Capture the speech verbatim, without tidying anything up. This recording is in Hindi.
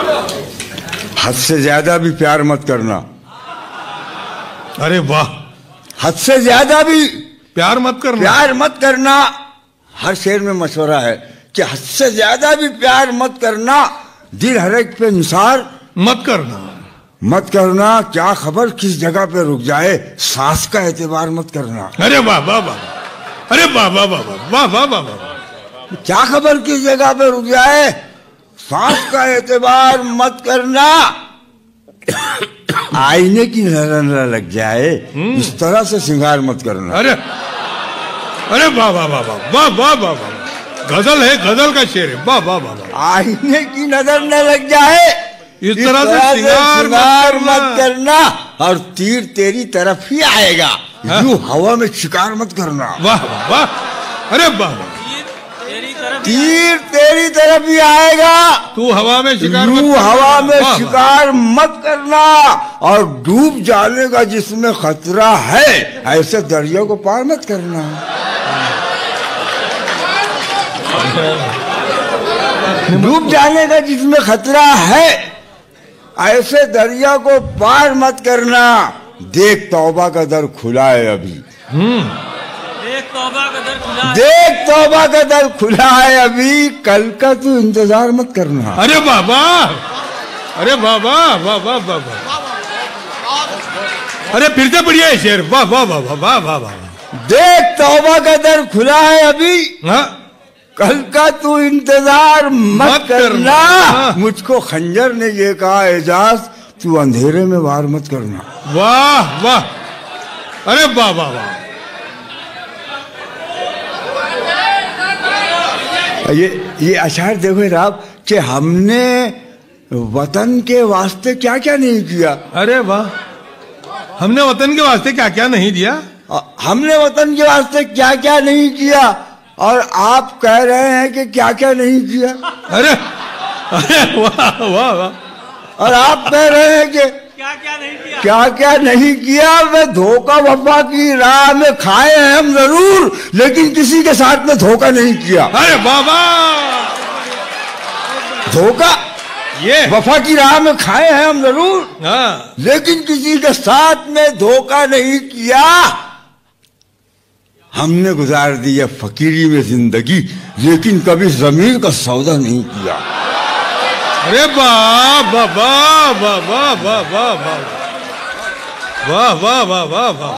हद से ज्यादा भी प्यार मत करना। अरे वाह, हद से ज्यादा भी प्यार मत करना। प्यार मत करना। हर शेर में मशवरा है कि हद से ज्यादा भी प्यार मत करना, दिल हर एक पे निसार मत करना। मत करना, क्या खबर किस जगह पे रुक जाए, सांस का एतबार मत करना। अरे वाह वाह वाह, अरे वाह वाह वाह वाह वाह वाह वाह, क्या खबर किस जगह पे रुक जाए, सांस का एतबार मत करना। आईने की नजर न लग जाए, इस तरह से श्रृंगार मत करना। अरे अरे वाह वाह वाह वाह वाह वाह वाह, गजल है, गजल का शेर है। वाह वाह वाह। आईने की नजर न लग जाए, इस तरह से श्रृंगार मत करना, और तीर तेरी तरफ ही आएगा, यूं हवा में शिकार मत करना। वाह वाह, अरे वाह, तीर तेरी तरफ ही आएगा, तू हवा में शिकार मत यूं करना। हवा में वाह, शिकार मत करना, और डूब जाने का जिसमें खतरा है, ऐसे दरिया को पार मत करना। डूब जाने का जिसमें खतरा है, ऐसे दरिया को पार मत करना। देख तौबा का दर खुला है अभी, देख तौबा का दर खुला, देख तौबा का दर खुला है अभी, कल का तू इंतजार मत करना। अरे वाह वाह, अरे वाह वाह वाह वाह वाह वाह, अरे फिर से बढ़िया है शेर। वाह वाह वाह वाह वाह वाह वाह। देख तौबा का दर खुला है अभी, हाँ, कल का तू इंतजार मत, मत करना। करना। मुझको खंजर ने ये कहा एजाज, तू अंधेरे में वार मत करना। वाह वाह, अरे वाह वाह वाह, ये ये अशार देखो राव कि हमने वतन के वास्ते क्या क्या नहीं किया। अरे वाह, हमने वतन के वास्ते क्या क्या नहीं दिया। हमने वतन के वास्ते क्या क्या नहीं किया, और आप कह रहे हैं कि क्या क्या नहीं किया। अरे अरे वाह वाह वाह, और आप कह रहे हैं कि क्या क्या नहीं किया, क्या क्या नहीं किया। वे धोखा वफा की राह में खाए हैं हम जरूर, लेकिन किसी के साथ में धोखा नहीं किया। अरे बाबा, धोखा ये वफा की राह में खाए हैं हम जरूर, हाँ, लेकिन किसी के साथ में धोखा नहीं किया। हमने गुजार दी है फकीरी में जिंदगी, लेकिन कभी जमीर का सौदा नहीं किया। अरे वाह वाह वाह वाह वाह वाह वाह वाह वाह वाह वाह वाह वाह।